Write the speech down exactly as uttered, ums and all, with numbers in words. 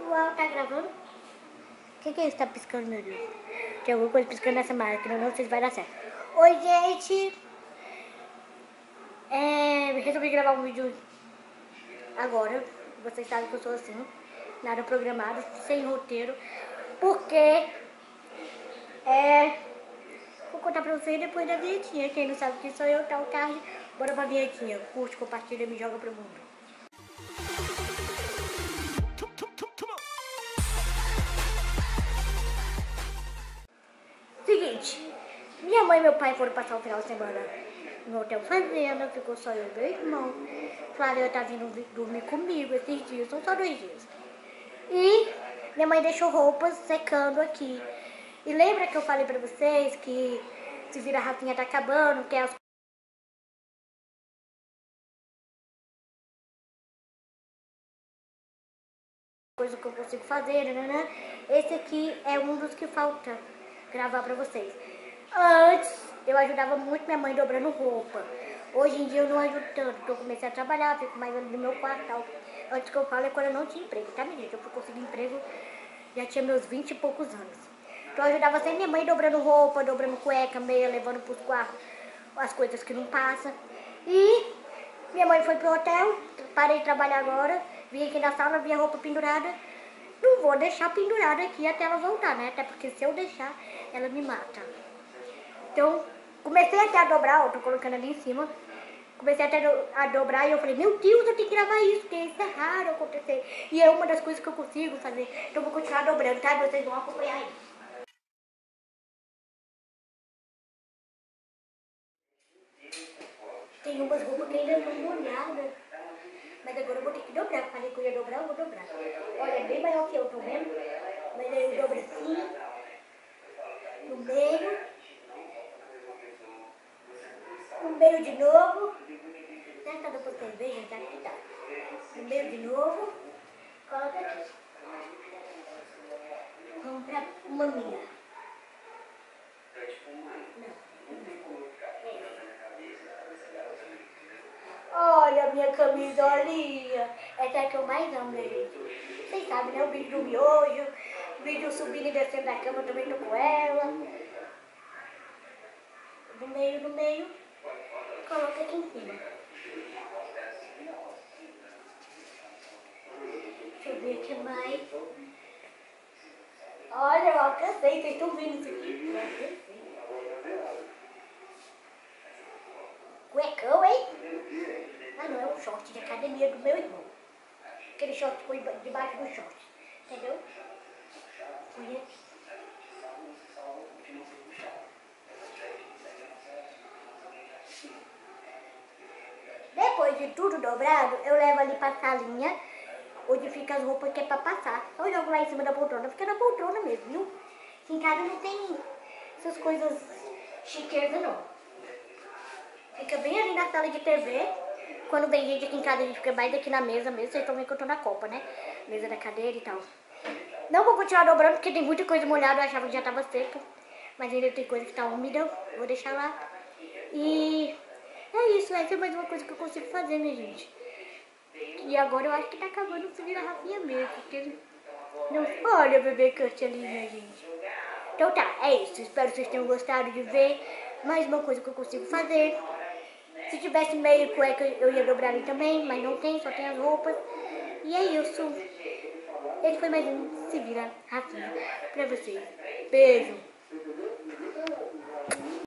Uau, tá gravando? O que, que é isso que tá piscando, meu Deus? Tem alguma coisa piscando nessa máquina, não sei se vai dar certo. Oi, gente! É, resolvi gravar um vídeo agora. Vocês sabem que eu sou assim, nada programado, sem roteiro. Porque é... Vou contar pra vocês depois da vinhetinha. Quem não sabe quem sou eu, tá o card. Bora pra vinhetinha. Curte, compartilha, me joga pro mundo. Seguinte, minha mãe e meu pai foram passar o final de semana no hotel fazenda, ficou só eu e meu irmão. Flávia tá vindo dormir comigo esses dias, são só dois dias. E minha mãe deixou roupas secando aqui. E lembra que eu falei pra vocês que se vira a Rafinha tá acabando, que é as coisas que eu consigo fazer, né? Esse aqui é um dos que falta gravar pra vocês. Antes, eu ajudava muito minha mãe dobrando roupa. Hoje em dia eu não ajudo tanto, porque eu comecei a trabalhar, fico mais ali no meu quarto e tal. Antes que eu falo é quando eu não tinha emprego, tá, minha gente? Eu fui conseguir emprego, já tinha meus vinte e poucos anos. Então eu ajudava sempre minha mãe dobrando roupa, dobrando cueca, meia, levando pros quartos as coisas que não passam. E minha mãe foi pro hotel, parei de trabalhar agora, vim aqui na sala, vi a roupa pendurada. Não vou deixar pendurada aqui até ela voltar, né? Até porque se eu deixar, ela me mata. Então, comecei até a dobrar, ó, tô colocando ali em cima. Comecei até a dobrar e eu falei, meu Deus, eu tenho que gravar isso, porque isso é raro acontecer. E é uma das coisas que eu consigo fazer. Então eu vou continuar dobrando, tá? Vocês vão acompanhar aí. Tem umas roupas que ainda não molhadas. Mas agora eu vou ter que dobrar. Falei que eu ia dobrar, eu vou dobrar. Olha, é bem maior que eu, tô vendo? Mas aí eu dobro assim, no meio, no meio de novo. Né? Tá dando pra vocês verem, gente? Aqui tá. No meio de novo, coloca aqui. Vamos pra maminha. Olha a minha camisolinha. Essa é a que eu mais amo, né, gente? Vocês sabem, né? O vídeo do miojo, o vídeo subindo e descendo da cama, eu também tô com ela. No meio, no meio. Coloca aqui em cima. Deixa eu ver o que mais. Olha, eu alcancei. Vocês estão vendo isso aqui? Eu alcancei. Cuecão, hein? Ah, não, é um short de academia do meu irmão. Aquele short que foi debaixo do short. Entendeu? Foi aqui. Depois de tudo dobrado, eu levo ali pra salinha, onde fica as roupas que é pra passar. Eu jogo lá em cima da poltrona, fica na poltrona mesmo, viu? Aqui em casa não tem essas coisas chiquezas, não. Fica bem ali na sala de T V. Quando vem gente aqui em casa, a gente fica mais aqui na mesa mesmo. Vocês estão vendo que eu tô na Copa, né? Mesa da cadeira e tal. Não vou continuar dobrando, porque tem muita coisa molhada. Eu achava que já tava seca. Mas ainda tem coisa que tá úmida. Vou deixar lá. E é isso. Essa é mais uma coisa que eu consigo fazer, minha gente. E agora eu acho que tá acabando se virar Rafinha mesmo. Porque não... Olha o bebê Kurt ali, minha gente. Então tá, é isso. Espero que vocês tenham gostado de ver. Mais uma coisa que eu consigo fazer. Se tivesse meio cueca eu ia dobrar ali também, mas não tem, só tem as roupas. E é isso. Esse foi mais um Se Vira Rafinha pra vocês. Beijo.